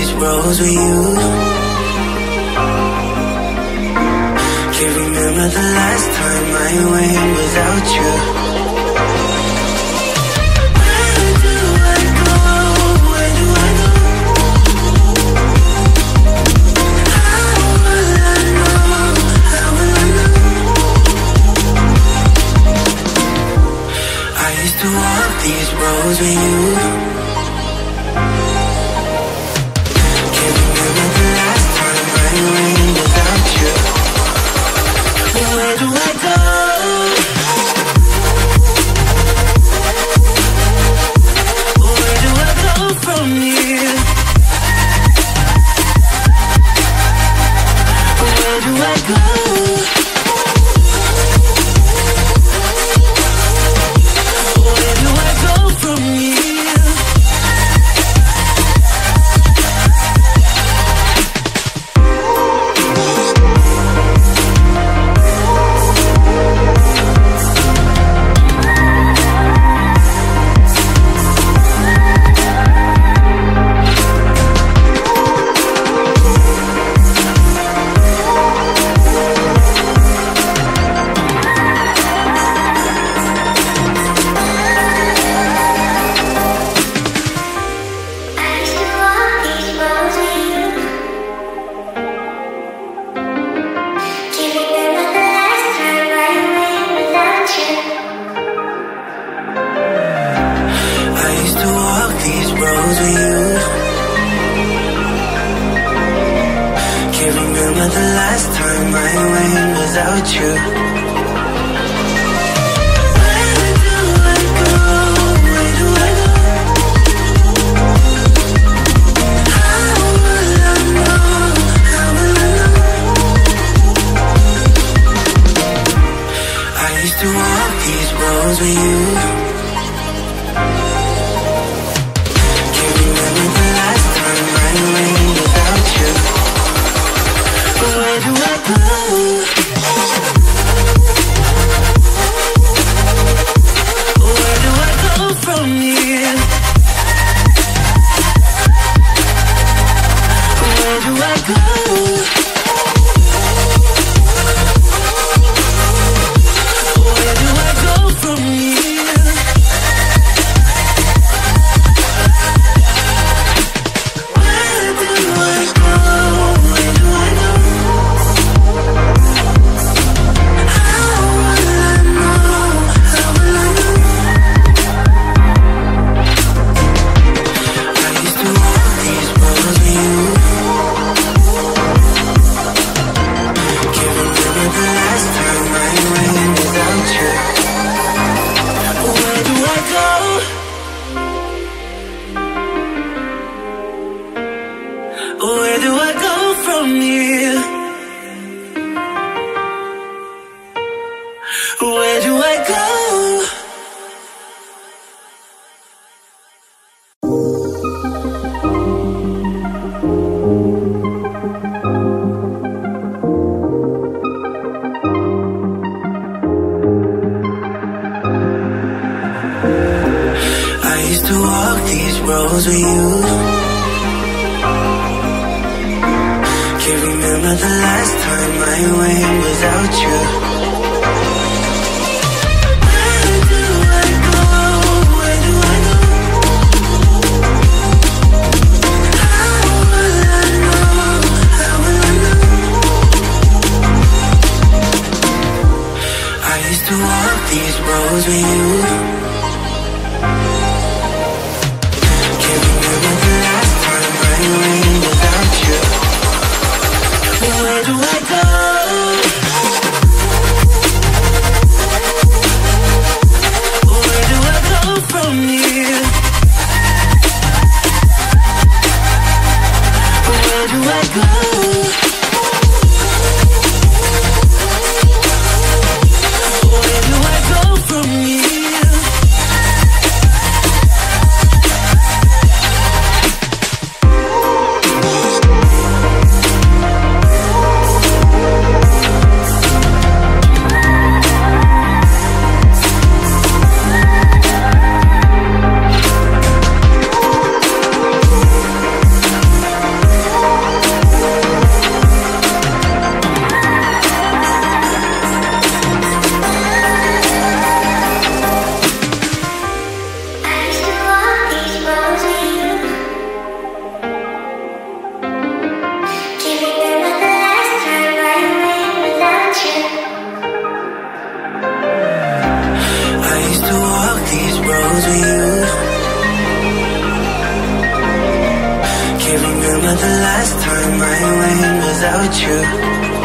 these roads with you. Can't remember the last time I went without you. Where do I go? Where do I go? How will I know? How will I know? I used to walk these roads with you. Can't remember the last time I went without you. Where do I go? Where do I go from here? Where do I go? Where do I go from here? remember the last time I went without you.